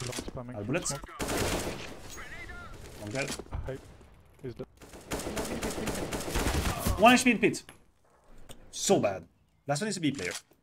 I'll bullets. One dead. He's dead. 1 HP in pit. So bad. Last one is a B player.